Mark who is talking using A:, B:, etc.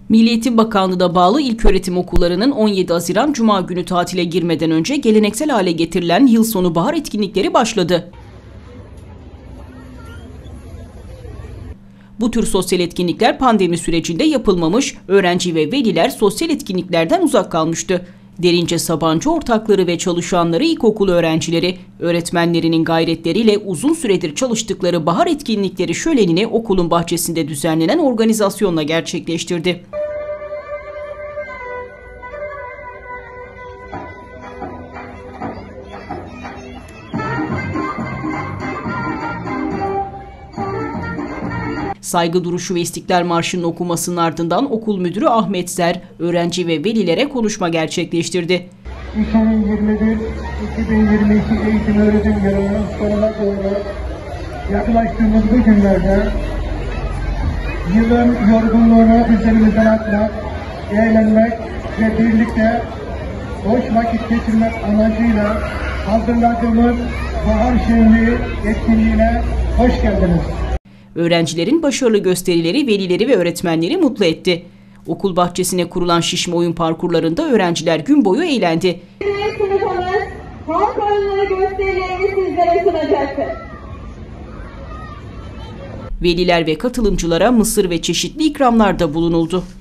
A: Milli Eğitim Bakanlığı'na bağlı ilköğretim okullarının 17 Haziran Cuma günü tatile girmeden önce geleneksel hale getirilen yıl sonu bahar etkinlikleri başladı. Bu tür sosyal etkinlikler pandemi sürecinde yapılmamış, öğrenci ve veliler sosyal etkinliklerden uzak kalmıştı. Derince Sabancı ortakları ve çalışanları ilkokul öğrencileri, öğretmenlerinin gayretleriyle uzun süredir çalıştıkları bahar etkinlikleri şölenini okulun bahçesinde düzenlenen organizasyonla gerçekleştirdi. Saygı duruşu ve İstiklal Marşı'nın okumasının ardından okul müdürü Ahmet Zer, öğrenci ve velilere konuşma gerçekleştirdi.
B: 2021-2022 eğitim öğretim yılının sonuna doğru yaklaştığımız bu günlerde yılın yorgunluğunu üzerimizden atmak, eğlenmek ve birlikte boş vakit geçirmek amacıyla hazırladığımız Bahar Şenliği etkinliğine hoş geldiniz.
A: Öğrencilerin başarılı gösterileri velileri ve öğretmenleri mutlu etti. Okul bahçesine kurulan şişme oyun parkurlarında öğrenciler gün boyu eğlendi.
C: Sınıfımız halk oyunları gösterilerini sizlere sunacaktır.
A: Veliler ve katılımcılara mısır ve çeşitli ikramlarda bulunuldu.